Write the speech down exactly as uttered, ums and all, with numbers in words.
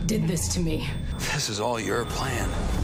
did this to me. This is all your plan.